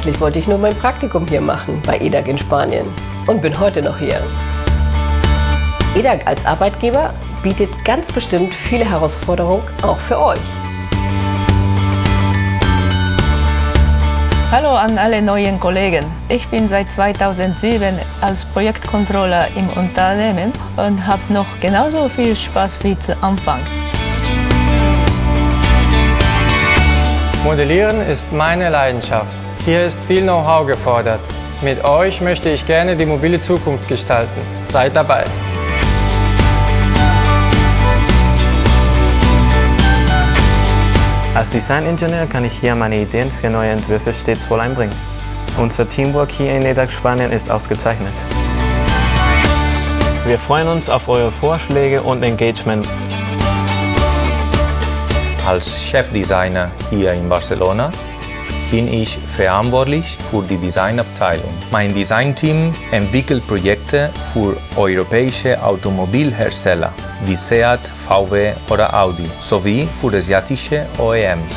Eigentlich wollte ich nur mein Praktikum hier machen, bei EDAG in Spanien. Und bin heute noch hier. EDAG als Arbeitgeber bietet ganz bestimmt viele Herausforderungen, auch für euch. Hallo an alle neuen Kollegen. Ich bin seit 2007 als Projektcontroller im Unternehmen und habe noch genauso viel Spaß wie zu Anfang. Modellieren ist meine Leidenschaft. Hier ist viel Know-how gefordert. Mit euch möchte ich gerne die mobile Zukunft gestalten. Seid dabei! Als Designingenieur kann ich hier meine Ideen für neue Entwürfe stets voll einbringen. Unser Teamwork hier in EDAG Spanien ist ausgezeichnet. Wir freuen uns auf eure Vorschläge und Engagement. Als Chefdesigner hier in Barcelona bin ich verantwortlich für die Designabteilung. Mein Designteam entwickelt Projekte für europäische Automobilhersteller wie Seat, VW oder Audi sowie für asiatische OEMs.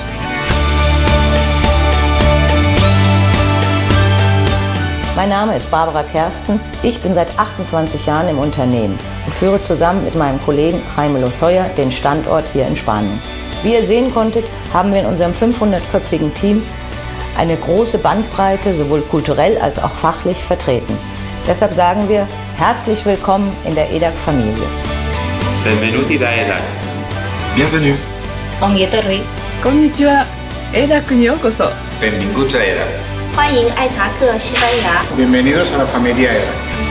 Mein Name ist Barbara Kersten. Ich bin seit 28 Jahren im Unternehmen und führe zusammen mit meinem Kollegen Jaime Lozoya den Standort hier in Spanien. Wie ihr sehen konntet, haben wir in unserem 500-köpfigen Team eine große Bandbreite, sowohl kulturell als auch fachlich vertreten. Deshalb sagen wir herzlich willkommen in der EDAG-Familie. Benvenuti da EDAG. Bienvenue. Ongi etorri. Konnichiwa. EDAG ni yokoso. Benvinguts a EDAG. 欢迎爱达克西班牙。 Bienvenidos a la familia EDAG.